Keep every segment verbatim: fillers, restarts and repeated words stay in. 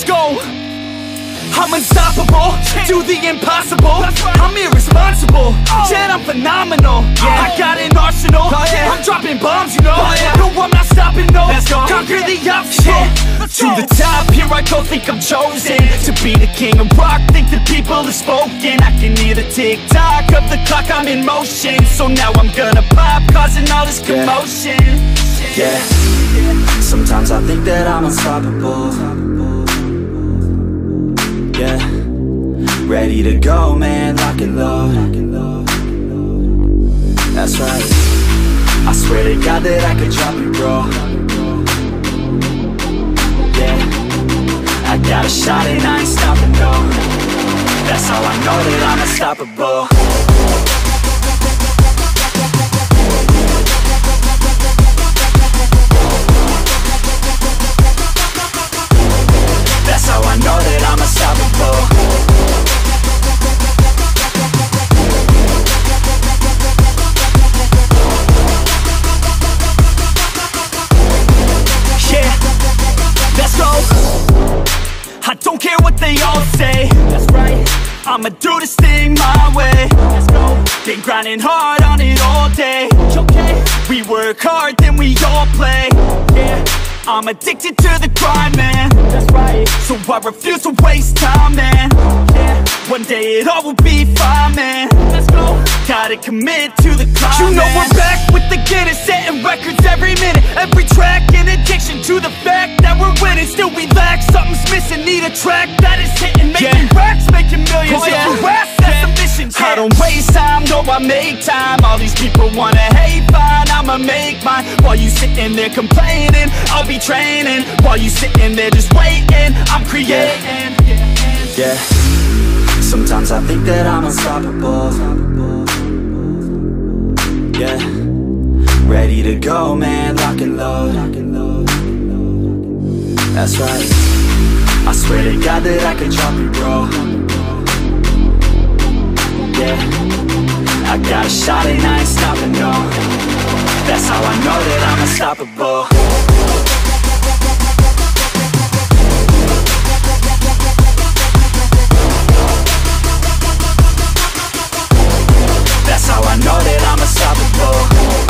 Let's go. I'm unstoppable, do the impossible. I'm irresponsible, yet I'm phenomenal. I got an arsenal, I'm dropping bombs, you know. No, I'm not stopping, no. Conquer the obstacle. To the top, here I go, think I'm chosen to be the king of rock, think the people have spoken. I can hear the tick-tock of the clock, I'm in motion. So now I'm gonna pop, causing all this commotion. Yeah, sometimes I think that I'm unstoppable. Yeah, ready to go, man, lock and load. That's right, I swear to God that I could drop it, bro. Yeah, I got a shot and I ain't stopping, no. That's how I know that I'm unstoppable. That's how I know that I'm unstoppable. Yeah, let's go. I don't care what they all say. That's right, I'ma do this thing my way. Let's go. Been grinding hard on it all day. Okay, we work hard, then we all play. Yeah, I'm addicted to the grind, man. That's right, so I refuse to waste time, man. Yeah, one day it all will be fine, man. Let's go. Gotta commit to the climb. You know we're back with the Guinness, setting records every minute, every track, in addiction to the fact that we're winning. Still we lack, something's missing. Need a track that is hitting, making yeah. racks, making millions. Oh, yeah. If you ask, that's the mission. Yeah. I don't waste time, no, I make time. All these people wanna hate, fine, I'ma make mine. While you sitting there complaining, I'll be training. While you sitting there just waiting, I'm creating. Yeah, yeah. Sometimes I think that I'm unstoppable. Yeah, ready to go, man, lock and load. That's right, I swear to God that I could drop it, bro. Yeah, I got a shot and I ain't stopping, no. That's how I know that I'm unstoppable. That's how I know that I'm unstoppable.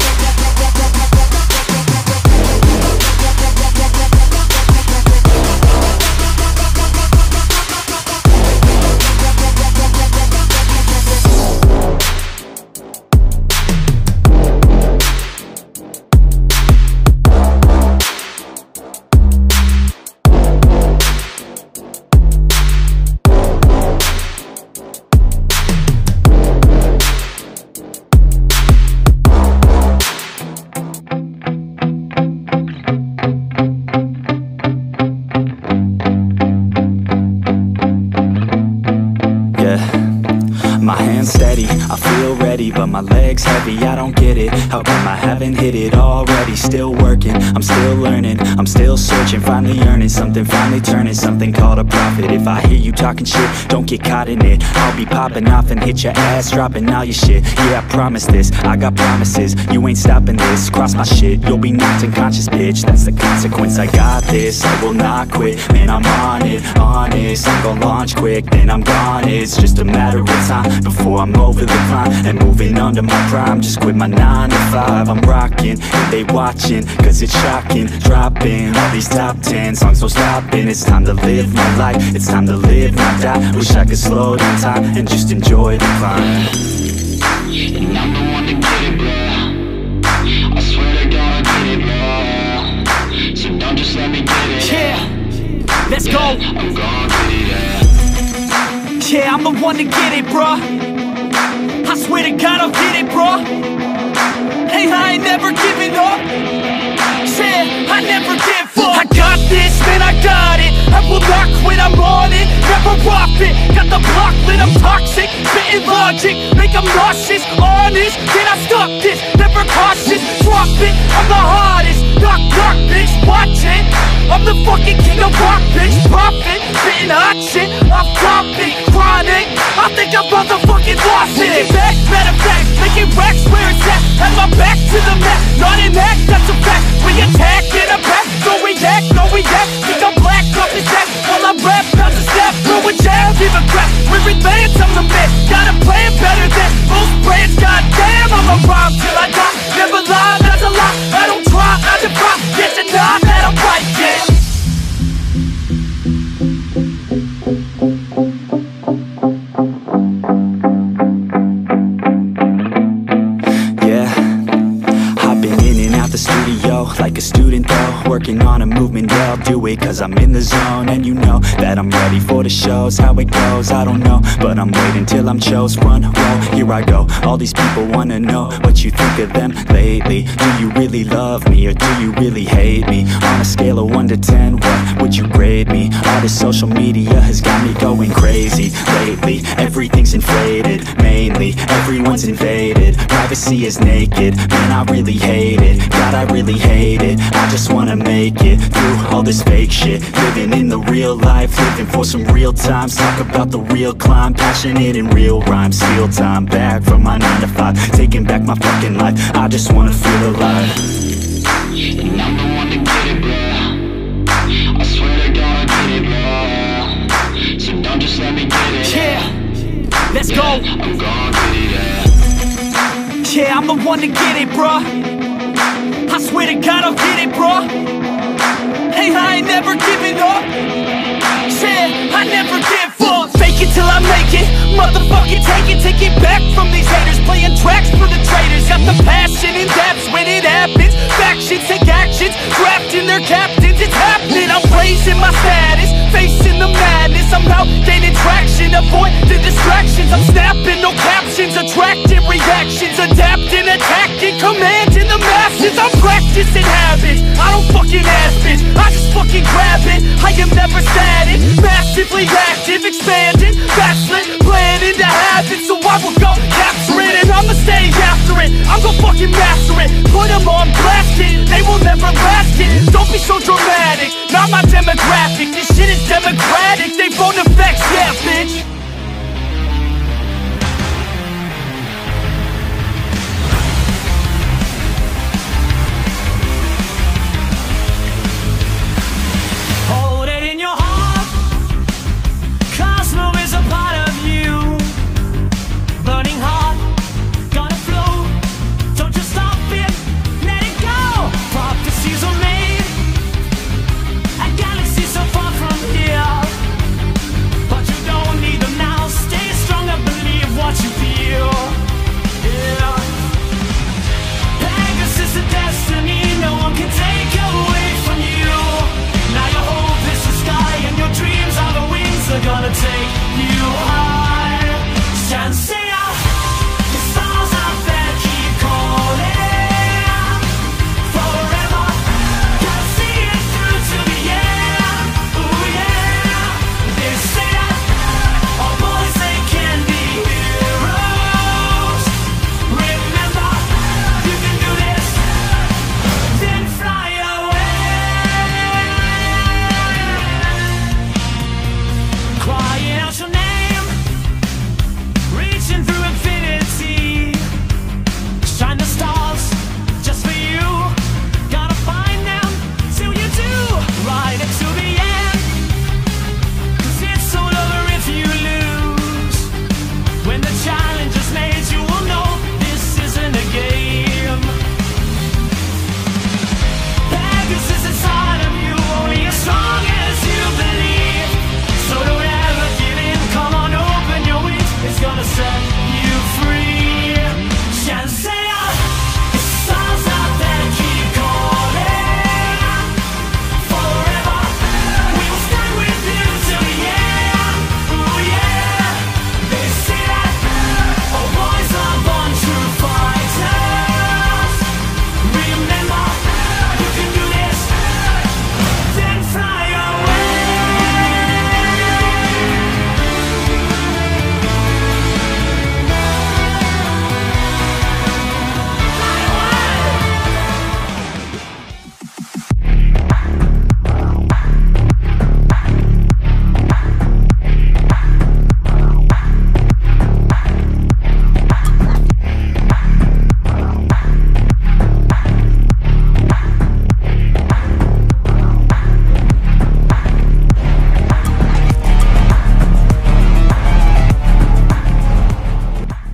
Steady, I feel ready, but my legs heavy, I don't get it. How come I haven't hit it already? Still working, I'm still learning, I'm still searching, finally earning something, finally turning something called a profit. If I hear you talking shit, don't get caught in it. I'll be popping off and hit your ass, dropping all your shit. Yeah, I promise this, I got promises, you ain't stopping this. Cross my shit, you'll be knocked unconscious, bitch. That's the consequence, I got this, I will not quit. Man, I'm on it, honest, I'm gon' launch quick, then I'm gone. It's just a matter of time before I'm over the climb and moving under my prime. Just quit my nine to five, I'm rocking and they watching, cause it's shocking. Dropping all these top ten songs, so stopping. It's time to live my life, it's time to live, not die. Wish I could slow down time and just enjoy the climb. And I'm the one to get it, bro. I swear to God I get it, bro. So don't just let me get it. Yeah, let's yeah, go. I'm gon' get it, yeah. Yeah, I'm the one to get it, bro. I swear to God I'll get it, bro. Hey, I ain't never giving up. Yeah, I never give up. I got this, man, I got it. I will not quit, I'm on it. Never off it. Got the block lit, I'm toxic. Spitting logic, make them nauseous. Honest, can I stop this? Never cautious, drop it. I'm the hardest. Knock, knock, bitch, watch it. I'm the fucking king of rock, bitch. Profit, spitting hot shit. I'm topic, chronic. I think I'm motherfucking lost it. Take it back, matter of fact, making racks where it's at. Have my back to the mat, not an act, that's a fact. We attack in a pack, don't react, no react. Think I'm black, up his ass. bounce a step through a jam, give a crap. We're advanced, I'm the man. Got a plan better than most brands. Goddamn, I'ma rhyme till I die. Never lie, that's a lie. I don't try, I defy. Get to die that I'm right, yeah. Like a student though, working on a movement, yeah, I'll do it cause I'm in the zone. And you know that I'm ready for the shows. How it goes, I don't know, but I'm waiting till I'm chose. Front row, here I go. All these people wanna know what you think of them lately. Do you really love me or do you really hate me? On a scale of one to ten, what would you grade me? All this social media has got me going crazy lately. Everything's inflated, mainly everyone's invaded. Privacy is naked, man I really hate it. God I really hate it, I just wanna make it through all this fake shit. Living in the real life, living for some real times. Talk about the real climb, passionate in real rhymes. Steal time back from my nine to five, taking back my fucking life. I just wanna feel alive. And I'm the one to get it, bro. I swear to God I get it, bro. So don't just let me get it. Yeah, let's yeah, go. I'm gonna get it, yeah. Yeah, I'm the one to get it, bro. I swear to God I'll get it, bro. Hey, I ain't never giving up. Yeah, I never give up. Fake it till I make it. Motherfucking take it, take it back from these haters. Playing tracks for the traitors. Got the passion in depths when it happens. Factions take actions, drafting their captains. It's happening, I'm raising my status, facing the madness. I'm out gaining traction, avoid the distractions. I'm snapping, no captions, attracting reactions. Adapting, attacking, commanding the masses. I'm practicing habits, I don't fucking ask bitch, I just fucking grab it. I am never static, massively active, expanding, backslid, playing into habits. So I will go capture it and I'ma stay after it. I'm gon' fucking master it, put them on blast it. They will never last it, don't be so dramatic. Not my demographic, this shit is democratic. They voted